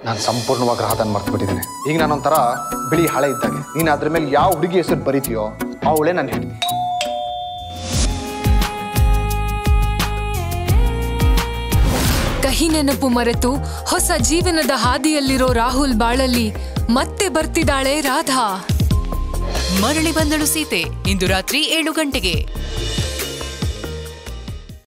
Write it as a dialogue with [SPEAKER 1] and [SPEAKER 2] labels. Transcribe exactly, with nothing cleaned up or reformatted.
[SPEAKER 1] ನಾನು ಸಂಪೂರ್ಣವಾಗಿ ರಾಧನ್ ಮರ್ತು ಬಿಟ್ಟಿದ್ದೇನೆ. ಈಗ ನಾನೊಂಥರ ಬಿಳಿ ಹಳೆ ಇದ್ದಾಗೆ. ನೀನು ಅದ್ರ ಮೇಲೆ ಯಾವ ಹುಡುಗಿ ಹೆಸರು ಬರೀತೀಯೋ ಅವಳೇ ನಾನು ಹೇಳ್ತೀನಿ.
[SPEAKER 2] ಕಹಿ ನೆನಪು ಮರೆತು ಹೊಸ ಜೀವನದ ಹಾದಿಯಲ್ಲಿರೋ ರಾಹುಲ್ ಬಾಳಲ್ಲಿ ಮತ್ತೆ ಬರ್ತಿದ್ದಾಳೆ ರಾಧಾ.
[SPEAKER 3] ಮರಳಿ ಬಂದಳು ಸೀತೆ ಇಂದು ರಾತ್ರಿ ಏಳು ಗಂಟೆಗೆ.